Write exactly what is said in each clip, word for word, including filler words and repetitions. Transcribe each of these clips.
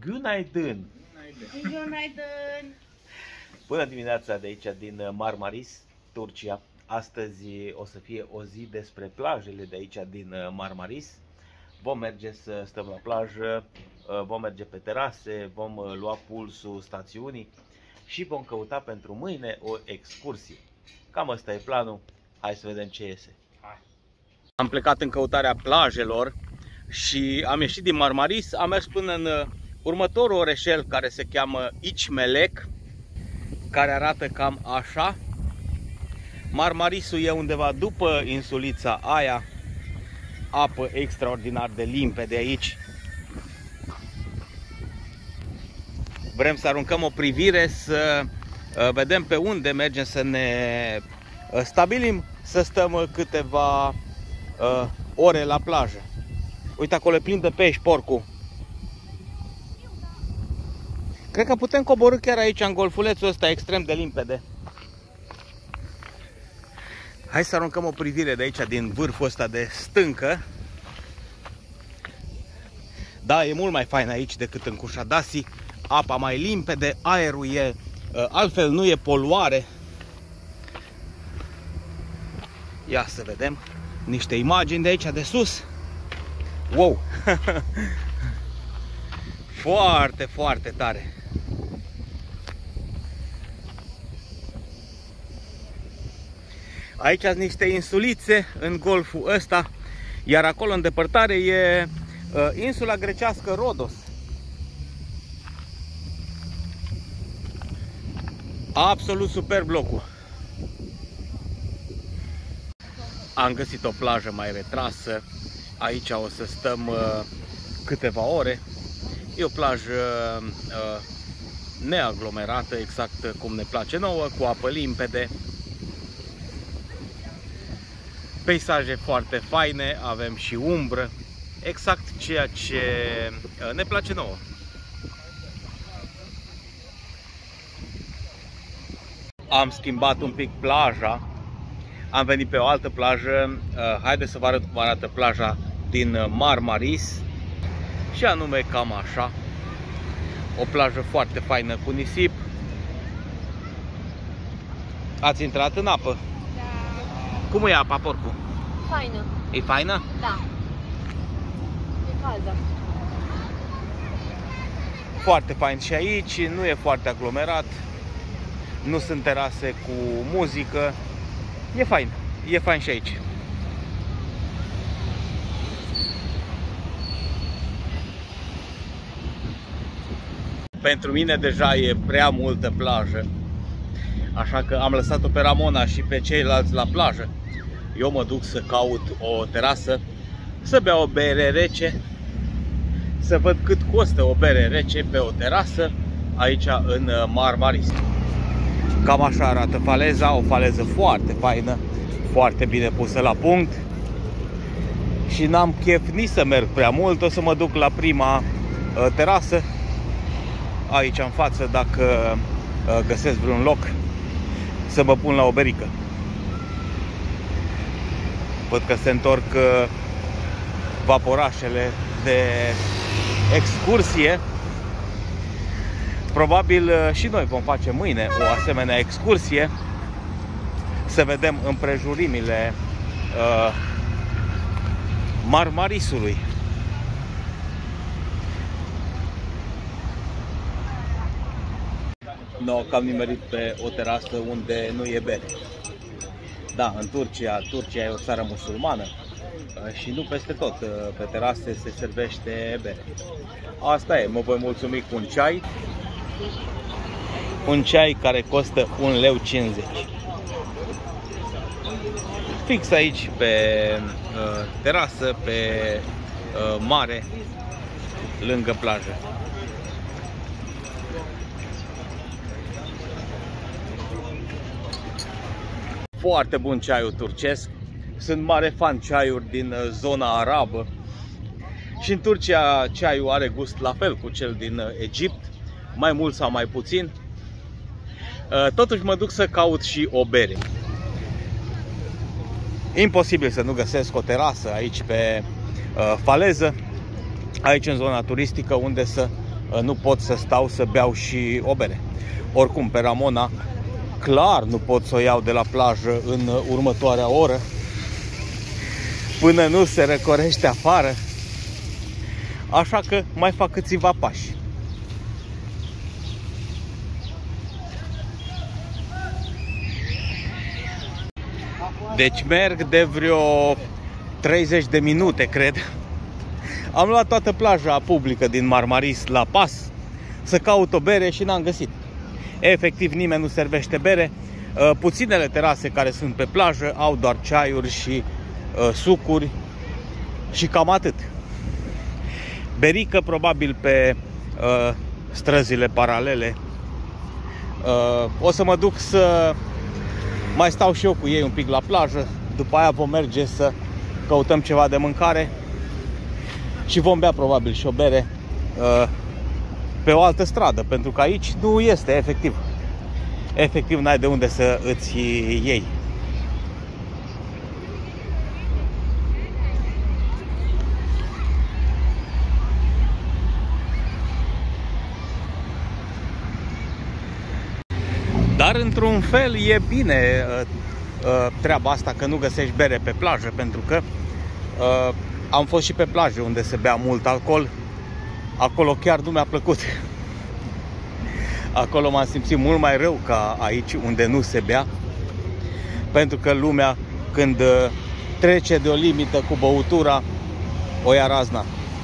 Günaydın! Günaydın! Bună dimineața de aici din Marmaris, Turcia. Astăzi o să fie o zi despre plajele de aici din Marmaris. Vom merge să stăm la plajă, vom merge pe terase, vom lua pulsul stațiunii și vom căuta pentru mâine o excursie. Cam ăsta e planul. Hai să vedem ce iese. Hai. Am plecat în căutarea plajelor și am ieșit din Marmaris, am mers până în următorul orășel care se cheamă İçmelek, care arată cam așa. Marmarisul e undeva după insulița aia, apă extraordinar de limpede aici. Vrem să aruncăm o privire, să vedem pe unde mergem să ne stabilim, să stăm câteva uh, ore la plajă. Uite, acolo e plin de pești, porcul. Cred că putem coborî chiar aici, în golfulețul ăsta extrem de limpede. Hai să aruncăm o privire de aici, din vârful ăsta de stâncă. Da, e mult mai fain aici decât în Kușadasi. Apa mai limpede, aerul e altfel, nu e poluare. Ia să vedem niște imagini de aici, de sus. Wow! Foarte, foarte tare. Aici sunt niște insulițe în golful ăsta, iar acolo în depărtare e uh, insula grecească Rodos. Absolut superb locul. Am găsit o plajă mai retrasă. Aici o să stăm uh, câteva ore. E o plajă uh, neaglomerată, exact cum ne place nouă, cu apă limpede. Peisaje foarte faine, avem și umbră, exact ceea ce uh, ne place nouă. Am schimbat un pic plaja, am venit pe o altă plajă. Uh, haideți să vă arăt cum arată plaja din Marmaris. Și anume cam așa. O plajă foarte faină cu nisip. Ați intrat în apă? Da. Cum e apa, porcu? Faină. E faină? Da. E caldă. Foarte fain și aici, nu e foarte aglomerat. Nu sunt terase cu muzică. E fain. E fain și aici. Pentru mine deja e prea multă plajă, așa că am lăsat-o pe Ramona și pe ceilalți la plajă. Eu mă duc să caut o terasă, să beau o bere rece, să văd cât costă o bere rece pe o terasă aici în Marmaris. Cam așa arată faleza, o faleză foarte faină, foarte bine pusă la punct. Și n-am chef nici să merg prea mult, o să mă duc la prima terasă aici în față, dacă găsesc vreun loc să mă pun la o berică. Văd că se întorc vaporașele de excursie. Probabil și noi vom face mâine o asemenea excursie, să vedem împrejurimile uh, Marmarisului. No, că am nimerit pe o terasă unde nu e bere. Da, în Turcia, Turcia e o țară musulmană și nu peste tot pe terase se servește bere. Asta e, mă voi mulțumi cu un ceai. Un ceai care costă un leu cincizeci. Fix aici pe uh, terasă, pe uh, mare, lângă plajă. Foarte bun ceaiul turcesc. Sunt mare fan ceaiuri din zona arabă. Și în Turcia ceaiul are gust la fel cu cel din Egipt, mai mult sau mai puțin. Totuși mă duc să caut și o bere. Imposibil să nu găsesc o terasă aici pe faleză, aici în zona turistică, unde să nu pot să stau să beau și o bere. Oricum, pe Ramona clar nu pot să o iau de la plajă în următoarea oră, până nu se răcorește afară. Așa că mai fac câțiva pași. Deci merg de vreo treizeci de minute, cred. Am luat toată plaja publică din Marmaris la pas să caut o bere și n-am găsit. Efectiv, nimeni nu servește bere. Puținele terase care sunt pe plajă au doar ceaiuri și uh, sucuri și cam atât. Berică probabil pe uh, străzile paralele. Uh, o să mă duc să mai stau și eu cu ei un pic la plajă. După aia vom merge să căutăm ceva de mâncare și vom bea probabil și o bere uh, pe o altă stradă, pentru că aici nu este efectiv. Efectiv n-ai de unde să îți iei. Dar într-un fel e bine uh, uh, treaba asta că nu găsești bere pe plajă, pentru că uh, am fost și pe plajă unde se bea mult alcool. Acolo chiar nu mi-a plăcut. Acolo m-am simțit mult mai rău ca aici unde nu se bea, pentru că lumea când uh, trece de o limită cu băutura o ia razna.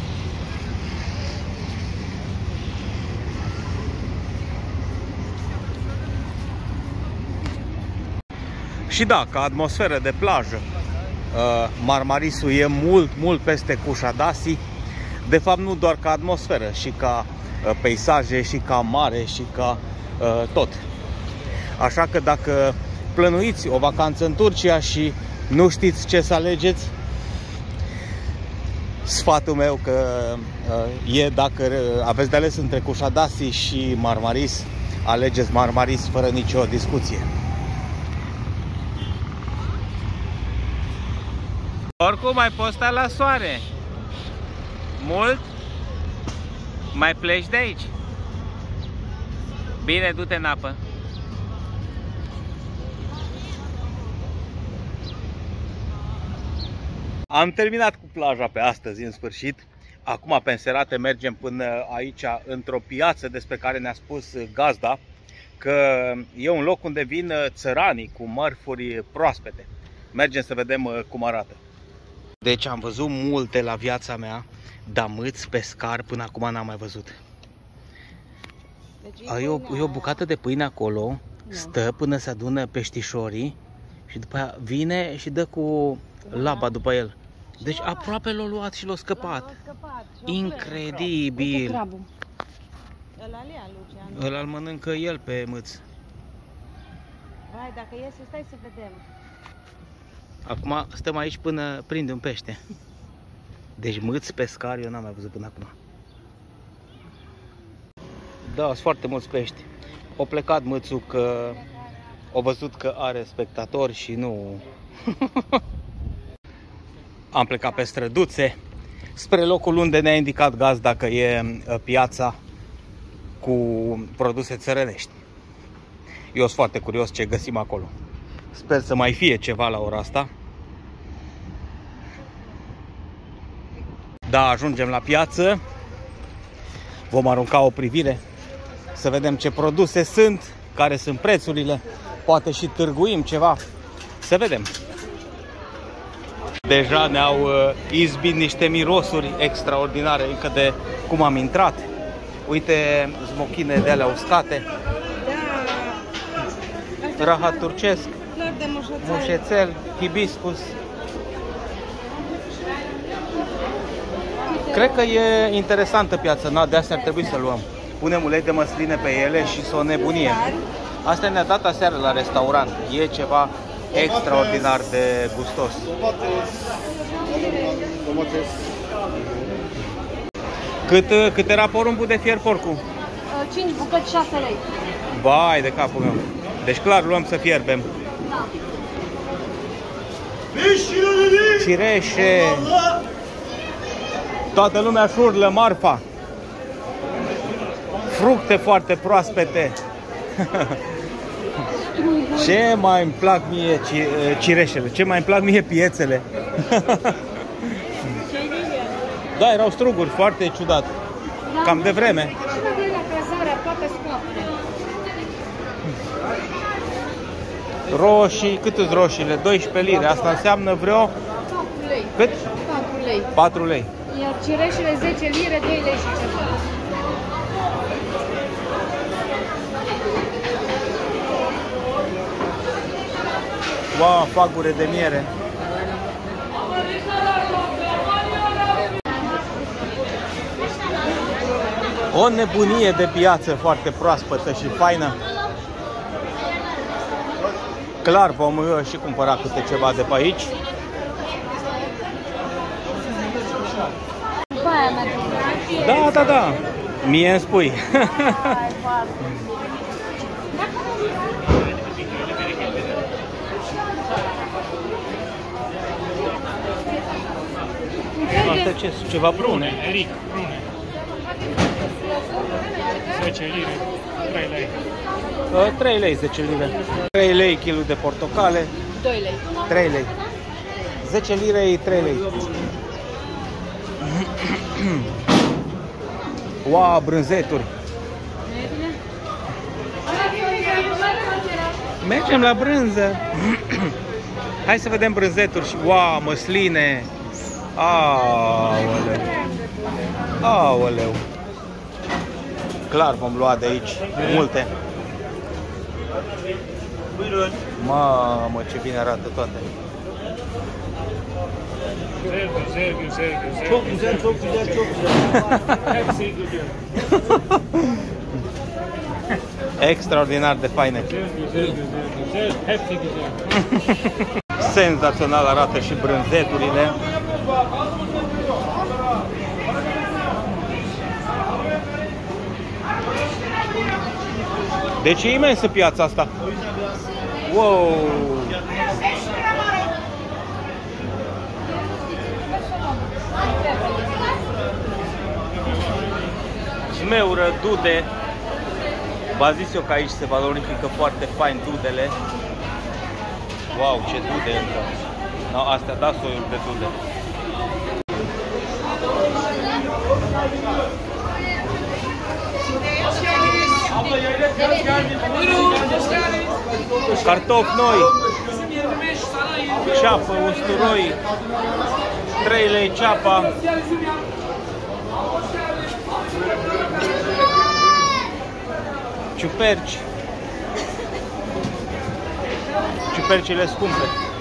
Și da, ca atmosferă de plajă, Marmarisul e mult, mult peste Kusadasi. De fapt, nu doar ca atmosferă, și ca peisaje, și ca mare, și ca tot. Așa că dacă plănuiți o vacanță în Turcia și nu știți ce să alegeți, sfatul meu că e, dacă aveți de ales între Kusadasi și Marmaris, alegeți Marmaris fără nicio discuție. Oricum mai poți sta la soare. Mult? Mai pleci de aici? Bine, du-te în apă. Am terminat cu plaja pe astăzi, în sfârșit. Acum, pe înserate, mergem până aici, într-o piață despre care ne-a spus gazda că e un loc unde vin țăranii cu mărfuri proaspete. Mergem să vedem cum arată. Deci am văzut multe la viața mea, dar mâți pescar până acum n-am mai văzut. Deci e, o, e o bucată de pâine acolo, da. Stă până se adună peștișorii și după aia vine și dă cu laba după el. Deci aproape l-a luat și l-a scăpat. Incredibil! Îl mănâncă el pe mâț. Vai, dacă iese, stai să vedem. Acum stăm aici până prinde un pește. Deci mâți pescari eu n-am mai văzut până acum. Da, sunt foarte mulți pești. O plecat mâțul că a văzut că are spectatori și nu... Am plecat pe străduțe spre locul unde ne-a indicat gazda că e piața cu produse țărănești. Eu sunt foarte curios ce găsim acolo. Sper să mai fie ceva la ora asta. Da, ajungem la piață. Vom arunca o privire să vedem ce produse sunt, care sunt prețurile. Poate și târguim ceva. Să vedem. Deja ne-au izbit niște mirosuri extraordinare încă de cum am intrat. Uite, smochine de alea uscate. Rahat turcesc. De mușețel. mușețel, hibiscus. Cred că e interesantă piața, na, de astea ar trebui să luăm. Punem ulei de măsline pe ele și să o nebunie. Asta ne-a dat aseară la restaurant. E ceva extraordinar de gustos. Cât, cât era porumbul de fier porcu? cinci bucăți, șase lei. Vai de capul meu. Deci clar luăm să fierbem. Da. Cireșe. Toată lumea își urlă marfa. Fructe foarte proaspete. Ce mai îmi plac mie cireșele, ce mai îmi plac mie piețele. Da, erau struguri, foarte ciudat. Cam de vreme. Roșii, cât sunt roșiile? doisprezece lire. Asta înseamnă vreo... patru lei. Cât? patru lei. patru lei. Iar cireșele zece lire, doi lei și ceva. Wow, fagure de miere. O nebunie de piață foarte proaspătă și faină. Clar vom și cumpăra câte ceva de pe aici. Da, da, da. Mie îmi spui. Asta ce sunt? Ceva prune? Eric, prune. zece lire, trei lei. trei lei, zece lire. trei lei kilul de portocale. doi lei. trei lei. zece lire, trei lei. Wow, brânzeturi. Mergem la brânză. Hai să vedem brânzeturi și wow, măsline. Aoleu. Aoleu. Clar vom lua de aici multe. Mamă, ce bine arată toate. Sergiu, Sergiu, Sergiu. Çok güzel, çok güzel, çok güzel. Hepsi güzel. Extraordinar de faine. Sergiu, Sergiu, Sergiu. Hepsi güzel. Senzațional arată și brânzeturile. Deci e imensă piața asta. Wow! Smeură, dude. V-a zis eu că aici se valorifică foarte fain dudele. Wow, ce dude încă. No, astea da soiul de dude. Cartofi noi, ceapă, usturoi, trei lei ceapa. Ciuperci. Ciupercile scumpe.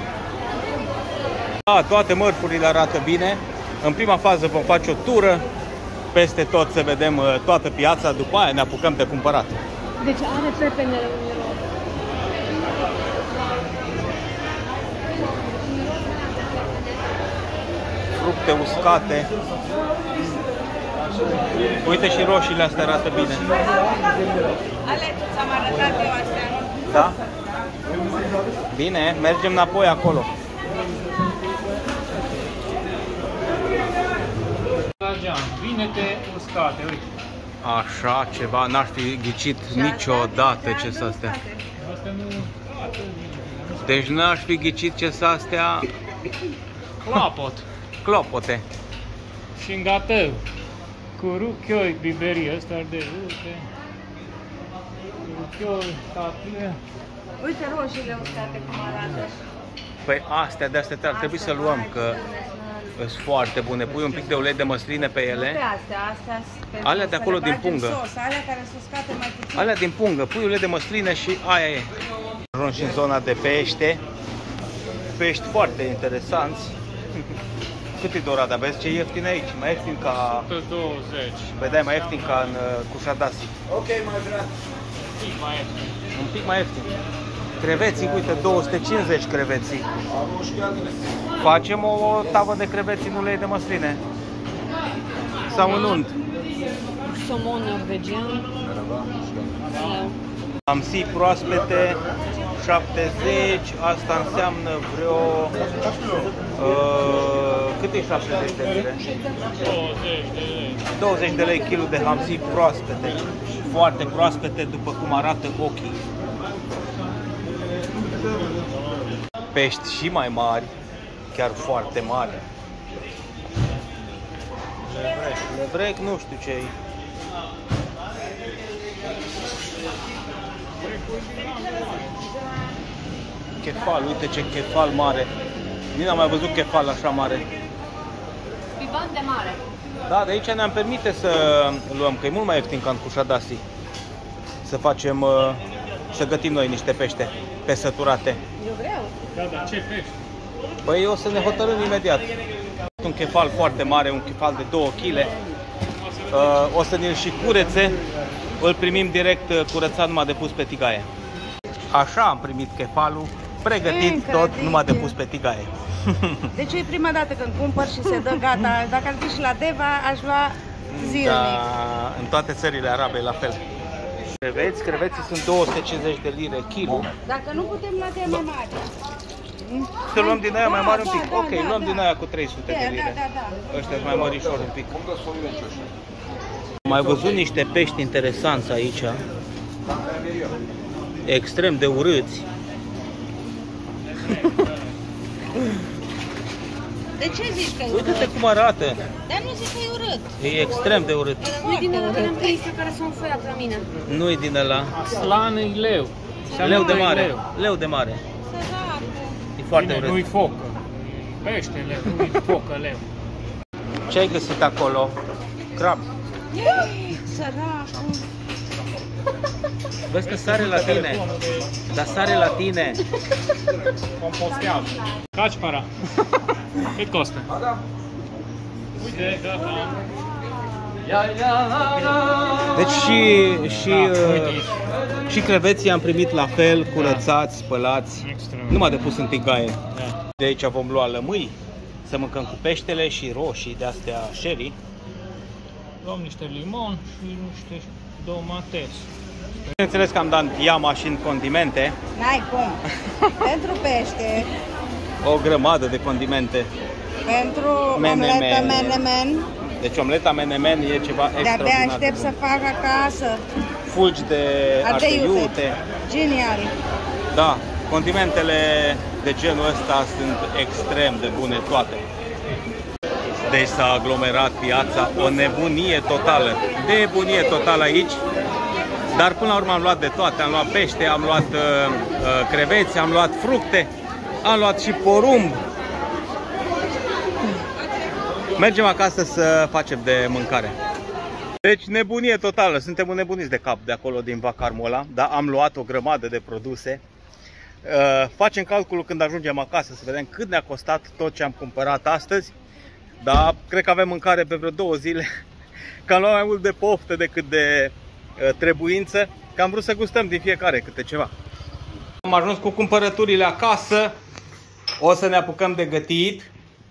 A, toate mărfurile arată bine. În prima fază vom face o tură peste tot să vedem toată piața, după aia ne apucăm de cumpărat. Deci are pepene. Fructe uscate. Uite și roșiile astea arată bine. Ale, ți-am arătat eu astea. Da? Bine, mergem înapoi acolo. Vinete uscate, uite. Așa ceva, n-aș fi ghicit niciodată ce sunt astea. Deci n-aș fi ghicit ce sunt astea. Clopot. Clopote. Și în gatău. Cu ruchioi, biberii ăsta de uite. Ruchioi, tatlie. Uite roșiile uscate cum arată. Păi astea de astea ar trebui să luăm, că sunt foarte bune. Pui un pic de ulei de măsline pe ele. Nu pe astea, astea alea de acolo din pungă. Sos, alea care sunt uscate mai puțin. Alea din pungă, pui ulei de măsline și aia e. Ajung și în zona de pește. Pești foarte interesanți. Cât e dorada? Vezi ce ieftin aici? Mai ieftin ca... o sută douăzeci. Vedeai, mai ieftin ca în uh, Cușadasi. Ok, mai vrea. Un pic mai ieftin. Un pic mai ieftin. Creveții, uite, două sute cincizeci creveții. Facem o tavă de creveți în ulei de măsline. Sau în unt. Somon norvegian. Amsi proaspete, șaptezeci, asta înseamnă vreo, uh, Cât e șaptezeci de lire? douăzeci de lei. douăzeci de lei kilul de hamsi proaspete. Foarte proaspete, după cum arată ochii. Pești și mai mari, chiar foarte mari. Levrec, levrec nu știu ce e. Chefal, uite ce chefal mare. Nici n-am mai văzut chefal așa mare. Piban de mare. Da, de aici ne-am permite să luăm, că e mult mai ieftin ca în Kusadasi. Să facem, să gătim noi niște pește pe săturate. Eu vreau. Da, dar ce pești? Păi o să ne hotărâm imediat. Un chefal foarte mare, un chefal de două kilograme. O să ne-l și curețe. Îl primim direct curățat, numai de pus pe tigaie. Așa am primit chefalul, pregătit Încă tot, de numai de ce? pus pe tigaie. Deci e prima dată când cumpăr și se dă gata. Dacă ar fi și la Deva, aș lua zilnic. Da, în toate țările arabe la fel. Creveți, creveții sunt două sute cincizeci de lire kilo. Dacă nu putem lua de mai mari. Să luăm din aia mai mare un Da, pic. da, Ok, da, luăm da. din aia cu trei sute de Da, lire. da, da, da. Ăștia sunt mai mărișori un pic. Am mai văzut niște pești interesanți aici. Extrem de urâți. De ce zici că e Uite-te urât? cum arată. Dar nu zic că e urât. E extrem de urât. Nu din ăla care am prins, care sunt făiat la mine. Nu e din ăla. Aslan e leu. Leu de Nu e mare. leu. Leu de mare. Săracul. E foarte Bine, urât. nu-i focă. Pește leu, nu-i focă leu. Ce ai găsit acolo? Crab. Săracul. Vezi că sare la tine. Dar sare la tine. Compostează. Caci para. Cât costă? Uite, gata. Deci și, și, Da, uh, uite aici. și creveții am primit la fel, curățați, spălați, Extraordinar. numai de pus în tigaie. Da. De aici vom lua lămâi, să mâncăm cu peștele și roșii de astea sherry. Luăm niște limon și niște domates. Bineînțeles că am dat iama și în condimente, N-ai cum. Pentru pește, o grămadă de condimente. pentru Menemen. omletă menemen, Deci omleta menemen e ceva de-abia extraordinar. aștept de să bun. fac acasă. Fulgi de Ardei ardei iute. iute. Genial. Da, condimentele de genul ăsta sunt extrem de bune toate. Deci s-a aglomerat piața, o nebunie totală. Nebunie totală aici. Dar până la urmă am luat de toate. Am luat pește, am luat uh, uh, creveți, am luat fructe, am luat și porumb. Mergem acasă să facem de mâncare. Deci nebunie totală, suntem înnebuniți de cap de acolo din vacarmul ăla, dar am luat o grămadă de produse. Uh, facem calculul când ajungem acasă să vedem cât ne-a costat tot ce am cumpărat astăzi. Dar cred că avem mâncare pe vreo două zile, că am luat mai mult de poftă decât de uh, trebuință, că am vrut să gustăm din fiecare câte ceva. Am ajuns cu cumpărăturile acasă, o să ne apucăm de gătit.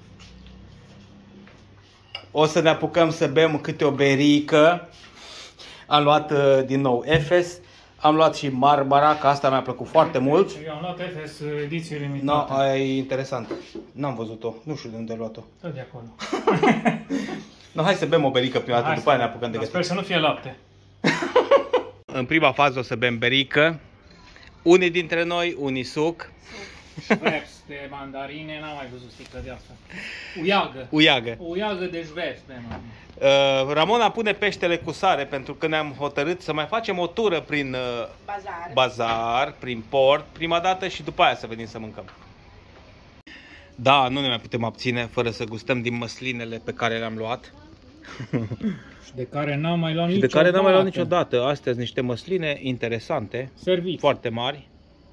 O să ne apucăm să bem câte o berică. Am luat uh, din nou Efes. Am luat și Marmara, că asta mi-a plăcut foarte mult. Eu am luat Efes ediție No, limitată. aia e interesant. N-am văzut-o. Nu știu de unde ai luat-o. Tot de acolo. No, hai să bem o berică prima dată, Hai după să- aia ne apucăm de dar gătit. Sper să nu fie lapte. În prima fază o să bem berică. Unii dintre noi, unii suc. Șveps de mandarine, n-am mai văzut sticlă de asta. Uiagă. Uiagă. Uiagă de șveps de mandarine. Uh, Ramona pune peștele cu sare pentru că ne-am hotărât să mai facem o tură prin uh, Bazar. bazar, prin port, prima dată și după aia să venim să mâncăm. Da, nu ne mai putem abține fără să gustăm din măslinele pe care le-am luat. Și de care n-am mai luat Și de niciodată. care n-am mai luat niciodată. Astea sunt niște măsline interesante, Servit. foarte mari.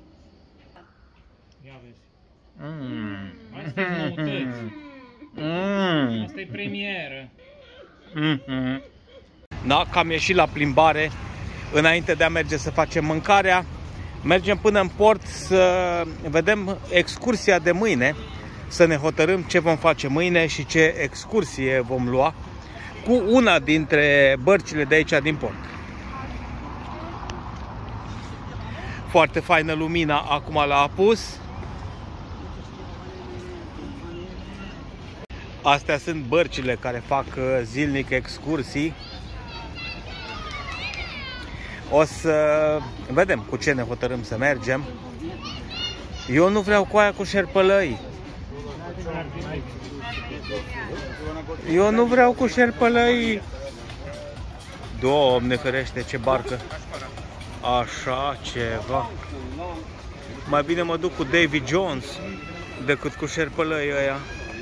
Ia vezi. Mm. Astea sunt noutăți. Mm. Asta e premieră. Mm-hmm. Da, că am ieșit la plimbare înainte de a merge să facem mâncarea. Mergem până în port să vedem excursia de mâine, să ne hotărâm ce vom face mâine și ce excursie vom lua cu una dintre bărcile de aici din port. Foarte faină lumina acum l-a apus. Astea sunt bărcile care fac zilnic excursii. O să vedem cu ce ne hotărâm să mergem. Eu nu vreau cu aia cu șerpălăi. Eu nu vreau cu șerpălăi. Doamne ferește, ce barcă. Așa ceva. Mai bine mă duc cu Davy Jones decât cu șerpălăi ăia.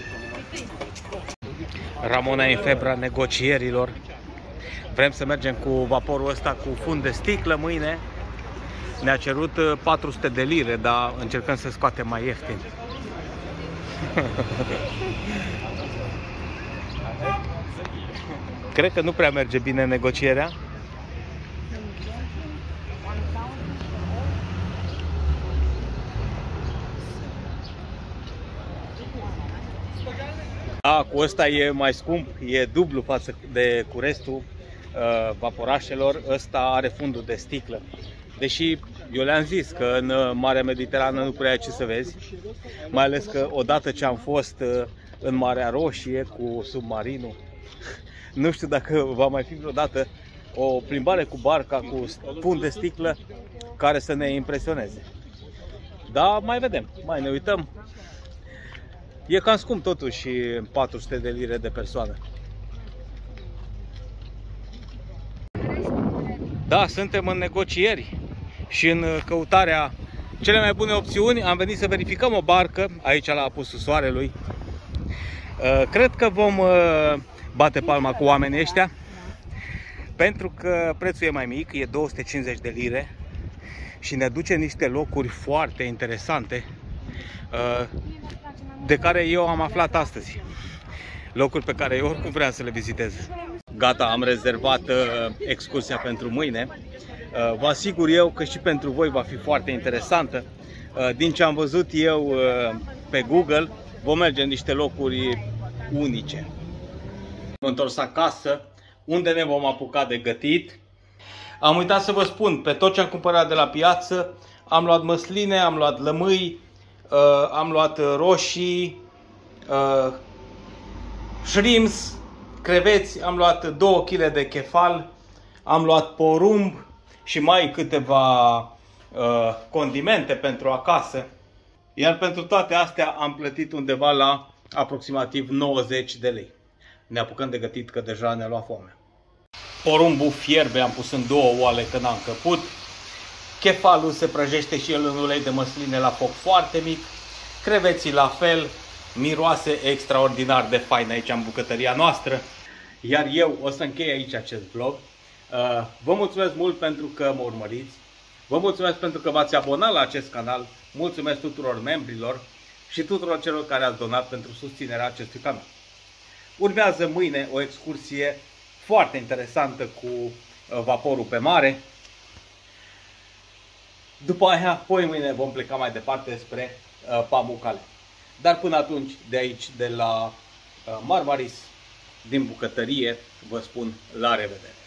Ramona e în febra negocierilor. Vrem să mergem cu vaporul ăsta cu fund de sticlă mâine. Ne-a cerut patru sute de lire, dar încercăm să scoatem mai ieftin. Cred că nu prea merge bine negocierea. A, cu ăsta e mai scump, e dublu față de cu restul uh, vaporașelor. Ăsta are fundul de sticlă. Deși eu le-am zis că în Marea Mediterană nu prea ai ce să vezi. Mai ales că odată ce am fost uh, în Marea Roșie cu submarinul, nu știu dacă va mai fi vreodată o plimbare cu barca cu fund de sticlă care să ne impresioneze. Dar mai vedem, mai ne uităm. E cam scump totuși, patru sute de lire de persoană. Da, suntem în negocieri și în căutarea cele mai bune opțiuni. Am venit să verificăm o barcă aici la apusul soarelui. Cred că vom bate palma cu oamenii ăștia, pentru că prețul e mai mic, e două sute cincizeci de lire și ne duce niște locuri foarte interesante de care eu am aflat astăzi. Locuri pe care eu oricum vreau să le vizitez. Gata, am rezervat excursia pentru mâine. Vă asigur eu că și pentru voi va fi foarte interesantă. Din ce am văzut eu pe Google, vom merge în niște locuri unice. Am întors acasă, unde ne vom apuca de gătit. Am uitat să vă spun, pe tot ce am cumpărat de la piață, am luat măsline, am luat lămâi, uh, am luat roșii, uh, shrimps, creveți, am luat două kilograme de chefal, am luat porumb și mai câteva uh, condimente pentru acasă. Iar pentru toate astea am plătit undeva la aproximativ nouăzeci de lei. Ne apucăm de gătit că deja ne-a luat foame. Porumbul fierbe, am pus în două oale când am căput. Chefalul se prăjește și el în ulei de măsline la foc foarte mic. Creveții la fel, miroase extraordinar de fain aici în bucătăria noastră. Iar eu o să închei aici acest vlog. Vă mulțumesc mult pentru că mă urmăriți. Vă mulțumesc pentru că v-ați abonat la acest canal. Mulțumesc tuturor membrilor și tuturor celor care ați donat pentru susținerea acestui canal. Urmează mâine o excursie foarte interesantă cu vaporul pe mare. După aia, poi mâine vom pleca mai departe spre Pamukkale. Dar până atunci, de aici, de la Marmaris, din bucătărie, vă spun la revedere!